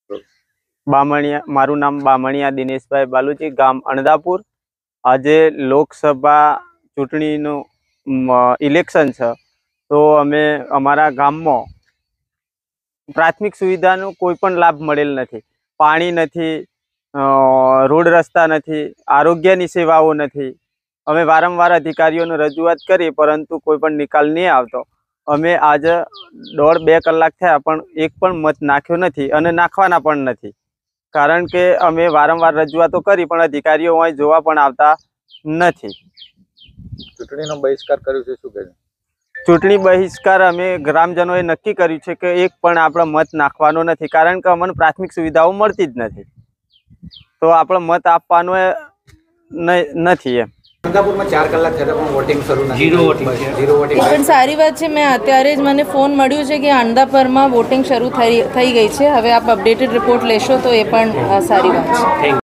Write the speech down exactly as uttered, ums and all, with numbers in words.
बामणिया मारू नाम बामणिया दिनेशभाई बालूजी, गाम अणदापुर। आजे लोकसभा चूंटणीनुं इलेक्शन छे, तो अमे अमारा गाममां प्राथमिक सुविधानो कोईपण लाभ मळेल नथी। पाणी नथी, रोड रस्ता नथी, आरोग्यनी सेवाओ नथी। अमे वारंवार अधिकारीओने रजूआत करी, परंतु कोईपण निकाल नहीं आवतो। अमे आज दौड़ बे कलाक थया पण एक पण मत नाख्यो नथी अने नाखवाना पण नथी, कारण के अमे वारंवार रजूआतो करी पण अधिकारीओ अहीं जोवा पण आवता नथी। चूंटणीनो बहिष्कार कर्यो छे, शुं कहे? चूंटणी बहिष्कार अमे ग्रामजनोए नक्की कर्युं छे के एक पण आपणो मत नाखवानो नथी, कारण के अमने प्राथमिक सुविधाओ मळती ज नथी, तो आपणो मत आपवानो नथी। एम अणदापुर में चार कलाक थया पण वोटिंग शरू नहीं, जीरो वोटिंग जीरो वोटिंग पण सारी बात है। मैं अत्यारे ज मने फोन मळ्यो छे कि अणदापुर में वोटिंग शरू थई गई है। हवे आप अपडेटेड रिपोर्ट लेशो तो ए पण सारी बात है।